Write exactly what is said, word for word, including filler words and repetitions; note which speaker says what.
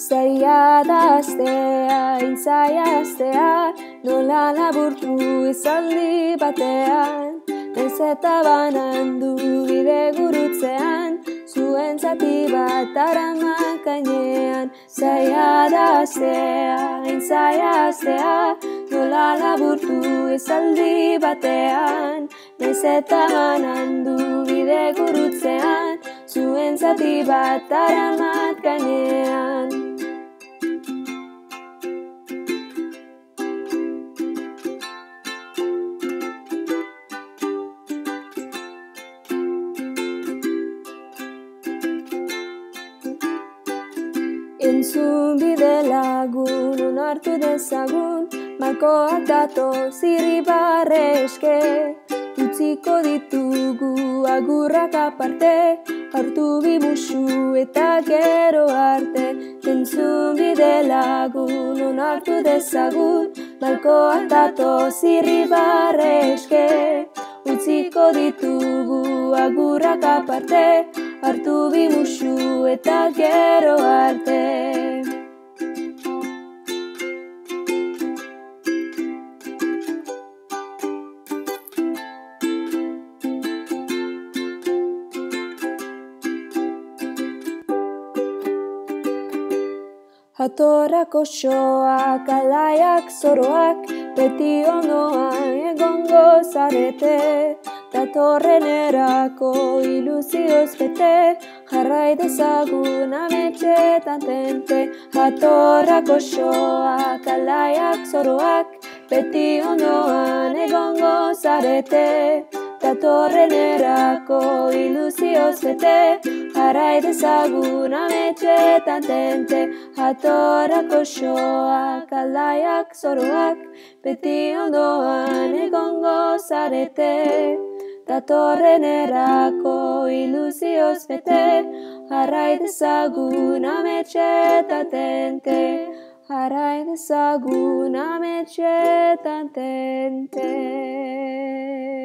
Speaker 1: Zaila da astea, intzaia astea, nola laburtu izaldi batean. Naiz eta banandu bide gurutzean, zuen zati bat aramak gainean. Zaila da astea, intzaia astea, nola laburtu izaldi batean. Naiz eta banandu bide gurutzean, zuen zati bat aramak gainean. Entzun bide lagun, onartu dezagun, malkoak datoz irribarreske. Utziko ditugu agurrak aparte, hartu bimusu eta gero arte. Entzun bide lagun, onartu dezagun, malkoak datoz irribarreske. Utziko ditugu agurrak aparte, hartu bimusu eta gero arte. Jatorrak osoak, alaiak zoroak, beti ondoan egongo zarete. Datorren erako ilusioz bete, jarrai dezagun ametxetan tente. Jatorrak osoak, alaiak zoroak, beti ondoan egongo zarete. Datorren erako ilusioz bete, jarrai dezagun ametxetan tente. Jatorrak osoak, alaiak zoroak, beti ondoan egongo zarete. Datorren erako ilusioz bete, jarrai dezagun ametxetan tente. Jarrai dezagun ametxetan tente.